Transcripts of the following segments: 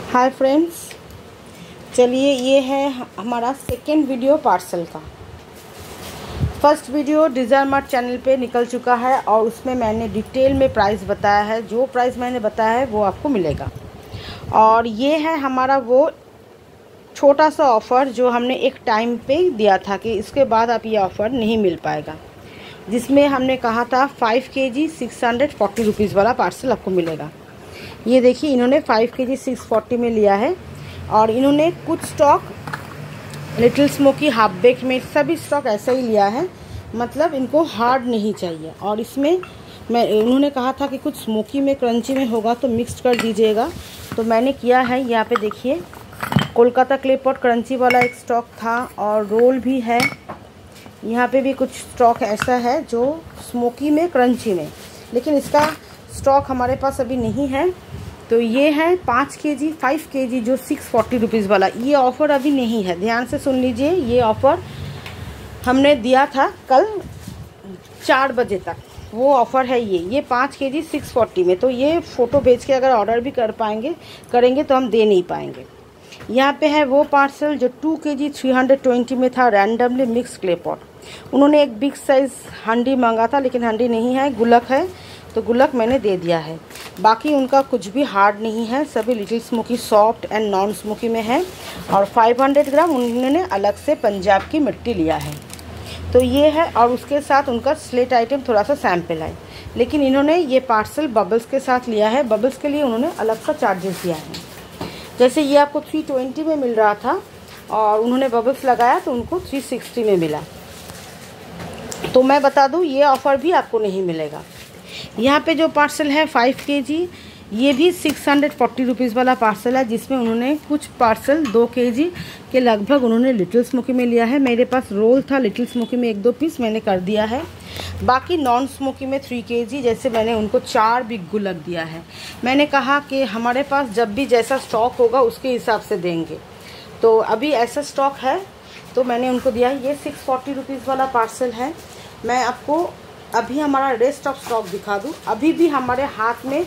Hi friends, चलिए ये है हमारा सेकेंड वीडियो पार्सल का। First video Desire Mart channel पे निकल चुका है और उसमें मैंने डिटेल में प्राइस बताया है। जो प्राइस मैंने बताया है वो आपको मिलेगा। और ये है हमारा वो छोटा सा ऑफ़र जो हमने एक टाइम पे दिया था कि इसके बाद आप ये ऑफ़र नहीं मिल पाएगा, जिसमें हमने कहा था 5 kg 640 रुपीज़ वाला पार्सल आपको मिलेगा। ये देखिए, इन्होंने 5 kg 640 में लिया है और इन्होंने कुछ stock little smoky half bake में सभी स्टॉक ऐसा ही लिया है, मतलब इनको हार्ड नहीं चाहिए। और इसमें उन्होंने कहा था कि कुछ स्मोकी में क्रंची में होगा तो मिक्स कर दीजिएगा, तो मैंने किया है। यहाँ पे देखिए, कोलकाता क्ले पॉट क्रंची वाला एक स्टॉक था और रोल भी है। यहाँ पे भी कुछ स्टॉक ऐसा है जो स्मोकी में क्रंची में, लेकिन इसका स्टॉक हमारे पास अभी नहीं है। तो ये है 5 kg जो 640 रुपीज़ वाला। ये ऑफ़र अभी नहीं है, ध्यान से सुन लीजिए। ये ऑफ़र हमने दिया था कल 4 बजे तक, वो ऑफ़र है। ये 5 kg 640 में। तो ये फ़ोटो भेज के अगर ऑर्डर भी करेंगे तो हम दे नहीं पाएंगे। यहाँ पे है वो पार्सल जो 2 kg 320 में था, रैंडमली मिक्स क्ले पॉट। उन्होंने एक बिग साइज़ हांडी मांगा था, लेकिन हांडी नहीं है, गुलक है, तो गुलक मैंने दे दिया है। बाकी उनका कुछ भी हार्ड नहीं है, सभी little smoky soft and non smoky में है। और 500 ग्राम उन्होंने अलग से पंजाब की मिट्टी लिया है। तो ये है, और उसके साथ उनका स्लेट आइटम थोड़ा सा सैम्पल है। लेकिन इन्होंने ये पार्सल बबल्स के साथ लिया है, बबल्स के लिए उन्होंने अलग सा चार्जेस दिया है। जैसे ये आपको 320 में मिल रहा था और उन्होंने बबल्स लगाया तो उनको 360 में मिला। तो मैं बता दूँ, ये ऑफ़र भी आपको नहीं मिलेगा। यहाँ पे जो पार्सल है 5 kg, ये भी 640 रुपीज़ वाला पार्सल है, जिसमें उन्होंने कुछ पार्सल 2 kg के लगभग उन्होंने लिटिल स्मोकी में लिया है। मेरे पास रोल था लिटिल स्मोकी में 1-2 पीस मैंने कर दिया है। बाकी नॉन स्मोकी में 3 kg जैसे मैंने उनको 4 बिग गुलक दिया है। मैंने कहा कि हमारे पास जब भी जैसा स्टॉक होगा उसके हिसाब से देंगे, तो अभी ऐसा स्टॉक है तो मैंने उनको दिया है। ये 640 रुपीज़ वाला पार्सल है। मैं आपको अभी हमारा रेस्ट ऑफ स्टॉक दिखा दूँ। अभी भी हमारे हाथ में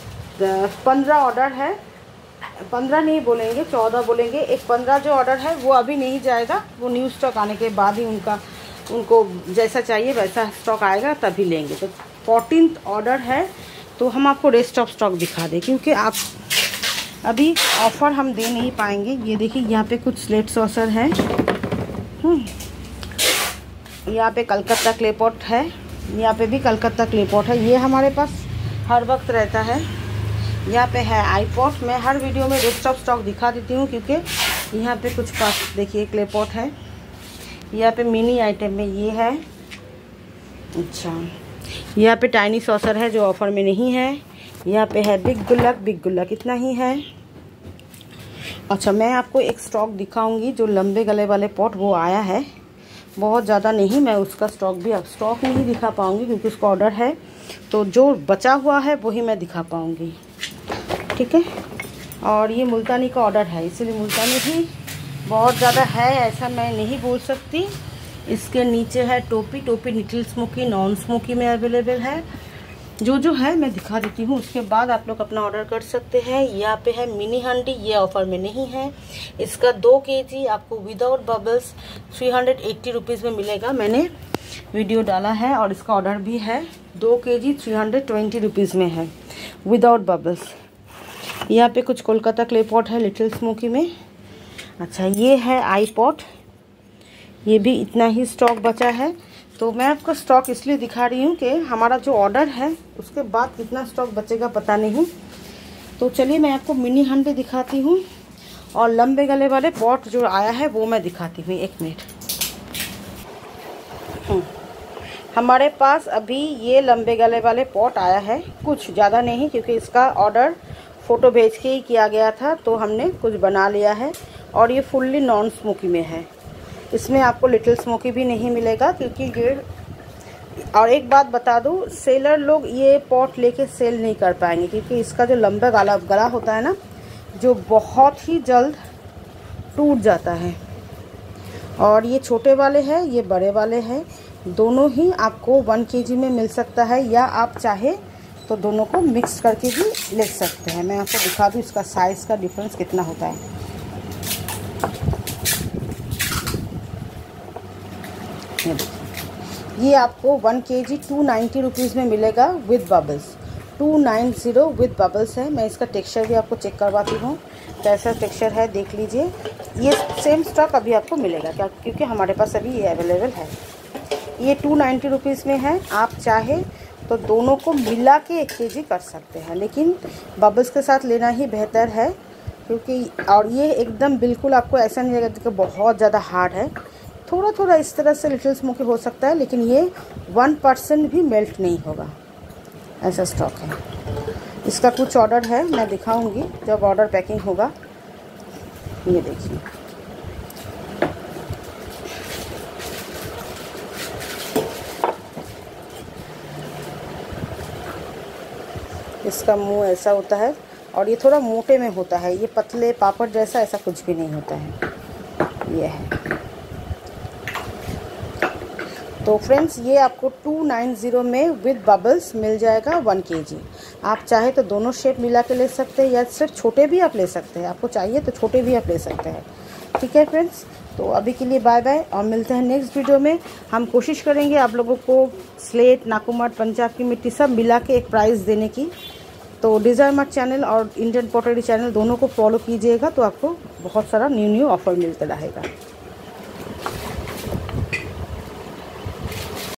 15 ऑर्डर है, 15 नहीं बोलेंगे, 14 बोलेंगे। एक 15 जो ऑर्डर है वो अभी नहीं जाएगा, वो न्यू स्टॉक आने के बाद ही उनको जैसा चाहिए वैसा स्टॉक आएगा तभी लेंगे। तो 14th ऑर्डर है, तो हम आपको रेस्ट ऑफ स्टॉक दिखा दें, क्योंकि आप अभी ऑफ़र हम दे नहीं पाएंगे। ये देखिए, यहाँ पे कुछ स्लेट सॉसर है, यहाँ पे कलकत्ता क्ले पॉट है, यहाँ पे भी कलकत्ता क्ले पॉट है। ये हमारे पास हर वक्त रहता है। यहाँ पे है आई पॉट। मैं हर वीडियो में रेस्ट ऑफ स्टॉक दिखा देती हूँ, क्योंकि यहाँ पे कुछ पास देखिए क्ले पॉट है। यहाँ पे मिनी आइटम में ये है। अच्छा, यहाँ पे टाइनी सॉसर है जो ऑफ़र में नहीं है। यहाँ पे है बिग गुल्लक इतना ही है। अच्छा, मैं आपको एक स्टॉक दिखाऊँगी जो लंबे गले वाले पॉट, वो आया है बहुत ज़्यादा नहीं। मैं उसका स्टॉक भी अब स्टॉक नहीं दिखा पाऊँगी क्योंकि उसका ऑर्डर है, तो जो बचा हुआ है वही मैं दिखा पाऊँगी, ठीक है। और ये मुल्तानी का ऑर्डर है, इसलिए मुल्तानी भी बहुत ज़्यादा है ऐसा मैं नहीं बोल सकती। इसके नीचे है टोपी लिटिल स्मोकी नॉन स्मोकी में अवेलेबल है। जो है मैं दिखा देती हूँ, उसके बाद आप लोग अपना ऑर्डर कर सकते हैं। यहाँ पे है मिनी हांडी, ये ऑफ़र में नहीं है। इसका 2 kg आपको विदाउट बबल्स 380 रुपीज़ में मिलेगा। मैंने वीडियो डाला है और इसका ऑर्डर भी है। 2 kg 320 रुपीज़ में है विदाउट बबल्स। यहाँ पे कुछ कोलकाता क्ले पॉट है लिटिल स्मोकी में। अच्छा, ये है आई पॉट, ये भी इतना ही स्टॉक बचा है। तो मैं आपको स्टॉक इसलिए दिखा रही हूँ कि हमारा जो ऑर्डर है उसके बाद कितना स्टॉक बचेगा पता नहीं। तो चलिए मैं आपको मिनी हांडी दिखाती हूँ और लंबे गले वाले पॉट जो आया है वो मैं दिखाती हूँ। 1 मिनट। हमारे पास अभी ये लंबे गले वाले पॉट आया है, कुछ ज़्यादा नहीं, क्योंकि इसका ऑर्डर फ़ोटो भेज के ही किया गया था, तो हमने कुछ बना लिया है। और ये फुल्ली नॉन स्मोकी में है। इसमें आपको लिटिल स्मोकी भी नहीं मिलेगा, क्योंकि ये। और एक बात बता दूं, सेलर लोग ये पॉट लेके सेल नहीं कर पाएंगे, क्योंकि इसका जो लंबा गला होता है ना, जो बहुत ही जल्द टूट जाता है। और ये छोटे वाले हैं, ये बड़े वाले हैं, दोनों ही आपको 1 kg में मिल सकता है, या आप चाहे तो दोनों को मिक्स करके भी ले सकते हैं। मैं आपको दिखा दूँ इसका साइज़ का डिफरेंस कितना होता है। ये देखिए, ये आपको 1 kg 290 रुपीज़ में मिलेगा विद बबल्स। 290 विद बबल्स है। मैं इसका टेक्सचर भी आपको चेक करवाती हूँ कैसा टेक्सचर है, देख लीजिए। ये सेम स्टॉक अभी आपको मिलेगा क्या, क्योंकि हमारे पास अभी ये अवेलेबल है। ये 290 रुपीज़ में है। आप चाहे तो दोनों को मिला के 1 kg कर सकते हैं, लेकिन बबल्स के साथ लेना ही बेहतर है, क्योंकि और ये एकदम बिल्कुल आपको ऐसा नहीं लगेगा कि बहुत ज़्यादा हार्ड है। थोड़ा थोड़ा इस तरह से लिटिल स्मोकी हो सकता है, लेकिन ये 1% भी मेल्ट नहीं होगा, ऐसा स्टॉक है। इसका कुछ ऑर्डर है, मैं दिखाऊंगी जब ऑर्डर पैकिंग होगा। ये देखिए, इसका मुंह ऐसा होता है और ये थोड़ा मोटे में होता है। ये पतले पापड़ जैसा ऐसा कुछ भी नहीं होता है। ये है। तो फ्रेंड्स, ये आपको 290 में विद बबल्स मिल जाएगा 1 kg। आप चाहे तो दोनों शेप मिला के ले सकते हैं, या सिर्फ छोटे भी आप ले सकते हैं। आपको चाहिए तो छोटे भी आप ले सकते हैं। ठीक है फ्रेंड्स, तो अभी के लिए बाय बाय, और मिलते हैं नेक्स्ट वीडियो में। हम कोशिश करेंगे आप लोगों को स्लेट, नाकुमाट, पंजाब की मिट्टी सब मिला के एक प्राइस देने की। तो डिज़ायर मार्ट चैनल और इंडियन पॉटरी चैनल दोनों को फॉलो कीजिएगा, तो आपको बहुत सारा न्यू ऑफ़र मिलता रहेगा।